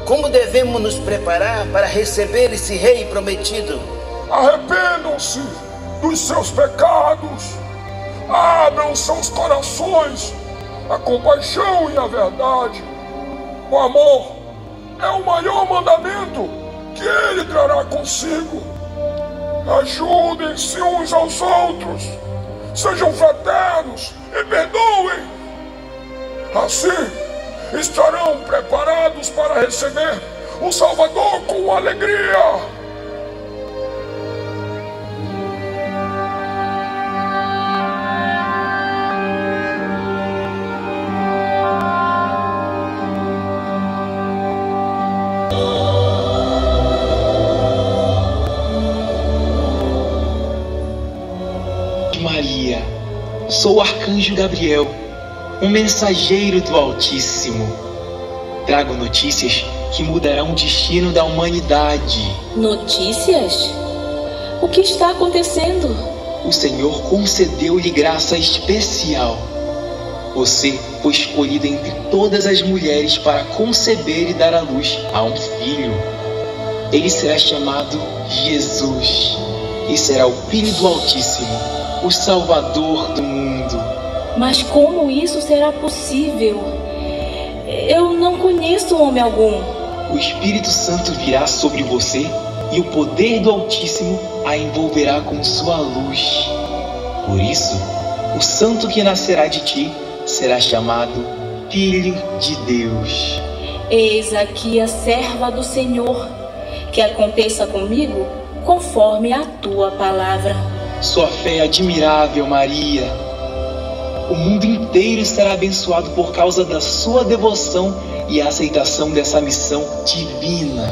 como devemos nos preparar para receber esse rei prometido? Arrependam-se dos seus pecados. Abram seus corações à compaixão e à verdade. O amor é o maior mandamento que ele trará consigo. Ajudem-se uns aos outros. Sejam fraternos e perdoem. Assim, estarão preparados para receber o Salvador com alegria. Maria, sou o arcanjo Gabriel, um mensageiro do Altíssimo. Trago notícias que mudarão o destino da humanidade. Notícias? O que está acontecendo? O Senhor concedeu-lhe graça especial. Você foi escolhida entre todas as mulheres para conceber e dar à luz a um filho. Ele será chamado Jesus e será o Filho do Altíssimo, o Salvador do mundo. Mas como isso será possível? Eu não conheço homem algum. O Espírito Santo virá sobre você e o poder do Altíssimo a envolverá com sua luz. Por isso, o santo que nascerá de ti será chamado Filho de Deus. Eis aqui a serva do Senhor, que aconteça comigo conforme a tua palavra. Sua fé é admirável, Maria. O mundo inteiro será abençoado por causa da sua devoção e a aceitação dessa missão divina.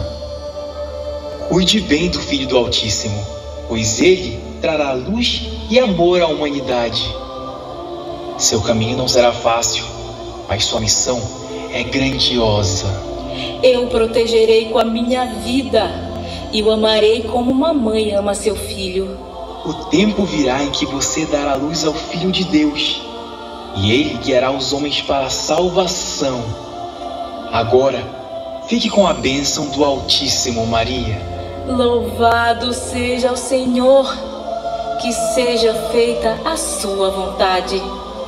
Cuide bem do Filho do Altíssimo, pois ele trará luz e amor à humanidade. Seu caminho não será fácil, mas sua missão é grandiosa. Eu o protegerei com a minha vida e o amarei como uma mãe ama seu filho. O tempo virá em que você dará luz ao Filho de Deus, e ele guiará os homens para a salvação. Agora, fique com a bênção do Altíssimo, Maria. Louvado seja o Senhor, que seja feita a sua vontade.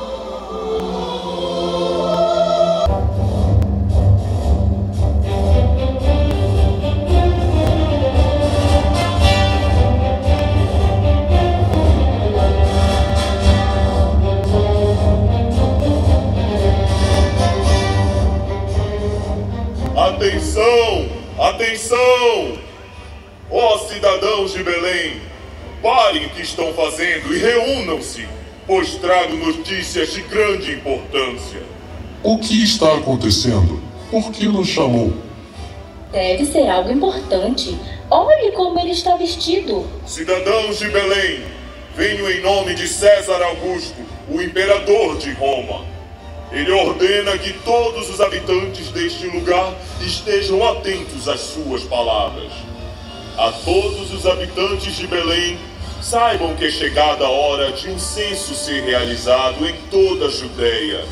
Atenção! Atenção! Ó cidadãos de Belém, parem o que estão fazendo e reúnam-se, pois trago notícias de grande importância. O que está acontecendo? Por que nos chamou? Deve ser algo importante. Olhe como ele está vestido. Cidadãos de Belém, venho em nome de César Augusto, o imperador de Roma. Ele ordena que todos os habitantes deste lugar estejam atentos às suas palavras. A todos os habitantes de Belém, saibam que é chegada a hora de um censo ser realizado em toda a Judéia.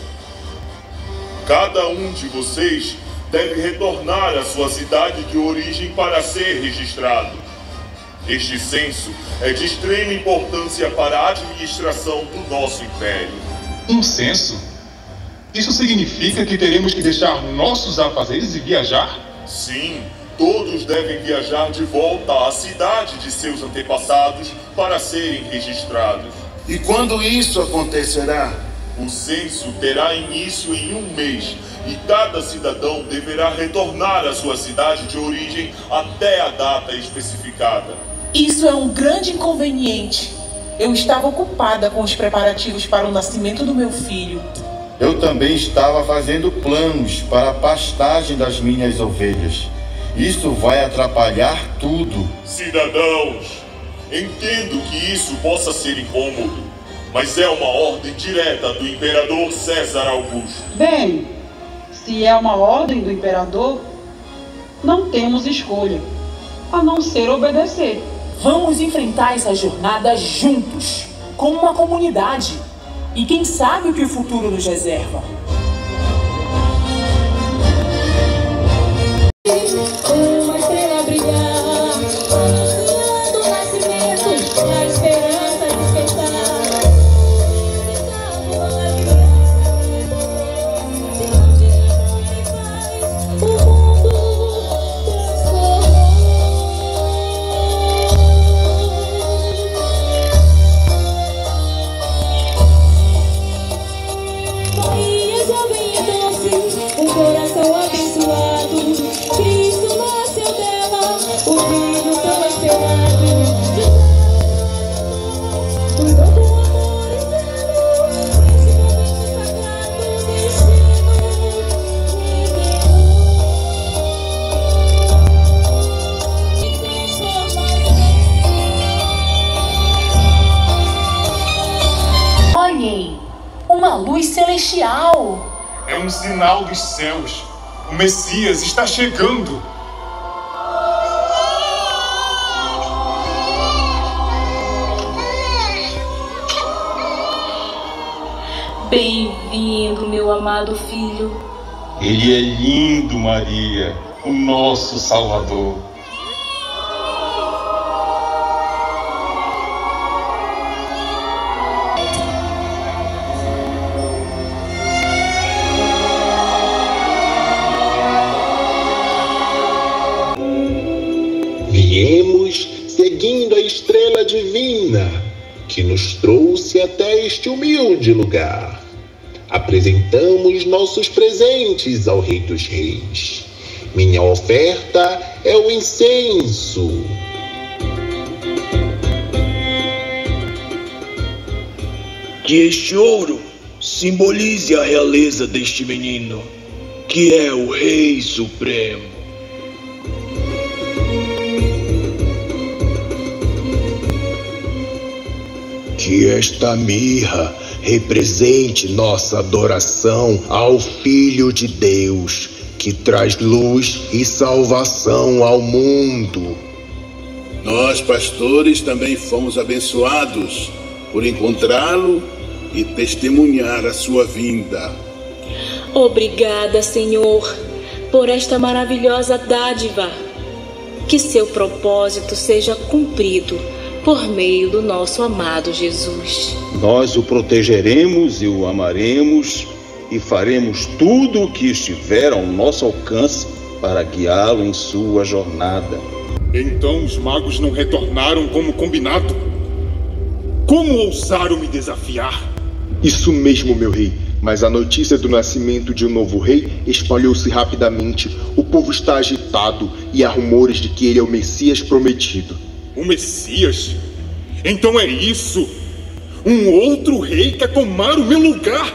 Cada um de vocês deve retornar à sua cidade de origem para ser registrado. Este censo é de extrema importância para a administração do nosso império. Um censo? Isso significa que teremos que deixar nossos afazeres e viajar? Sim, todos devem viajar de volta à cidade de seus antepassados para serem registrados. E quando isso acontecerá? O censo terá início em um mês e cada cidadão deverá retornar à sua cidade de origem até a data especificada. Isso é um grande inconveniente. Eu estava ocupada com os preparativos para o nascimento do meu filho. Eu também estava fazendo planos para a pastagem das minhas ovelhas. Isso vai atrapalhar tudo. Cidadãos, entendo que isso possa ser incômodo, mas é uma ordem direta do imperador César Augusto. Bem, se é uma ordem do imperador, não temos escolha, a não ser obedecer. Vamos enfrentar essa jornada juntos, como uma comunidade. E quem sabe o que o futuro nos reserva? um sinal dos céus. O Messias está chegando. Bem-vindo, meu amado filho. Ele é lindo, Maria, o nosso Salvador. Viemos seguindo a estrela divina que nos trouxe até este humilde lugar. Apresentamos nossos presentes ao Rei dos Reis. Minha oferta é o incenso. Que este ouro simbolize a realeza deste menino, que é o Rei Supremo. Que esta mirra represente nossa adoração ao Filho de Deus, que traz luz e salvação ao mundo. Nós, pastores, também fomos abençoados por encontrá-lo e testemunhar a sua vinda. Obrigada, Senhor, por esta maravilhosa dádiva. Que seu propósito seja cumprido por meio do nosso amado Jesus. Nós o protegeremos e o amaremos e faremos tudo o que estiver ao nosso alcance para guiá-lo em sua jornada. Então os magos não retornaram como combinado? Como ousaram me desafiar? Isso mesmo, meu rei. Mas a notícia do nascimento de um novo rei espalhou-se rapidamente. O povo está agitado e há rumores de que ele é o Messias prometido. O Messias? Então é isso? Um outro rei quer tomar o meu lugar?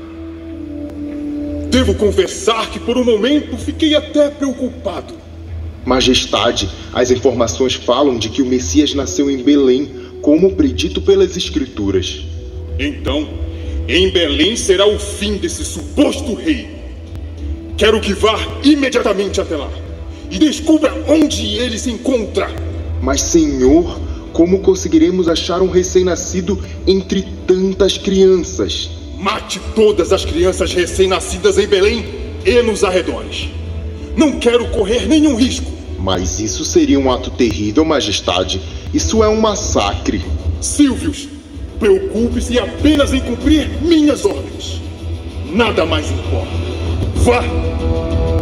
Devo confessar que por um momento fiquei até preocupado. Majestade, as informações falam de que o Messias nasceu em Belém, como predito pelas Escrituras. Então, em Belém será o fim desse suposto rei. Quero que vá imediatamente até lá e descubra onde ele se encontra. Mas, Senhor, como conseguiremos achar um recém-nascido entre tantas crianças? Mate todas as crianças recém-nascidas em Belém e nos arredores. Não quero correr nenhum risco. Mas isso seria um ato terrível, Majestade. Isso é um massacre. Silvius, preocupe-se apenas em cumprir minhas ordens. Nada mais importa. Vá!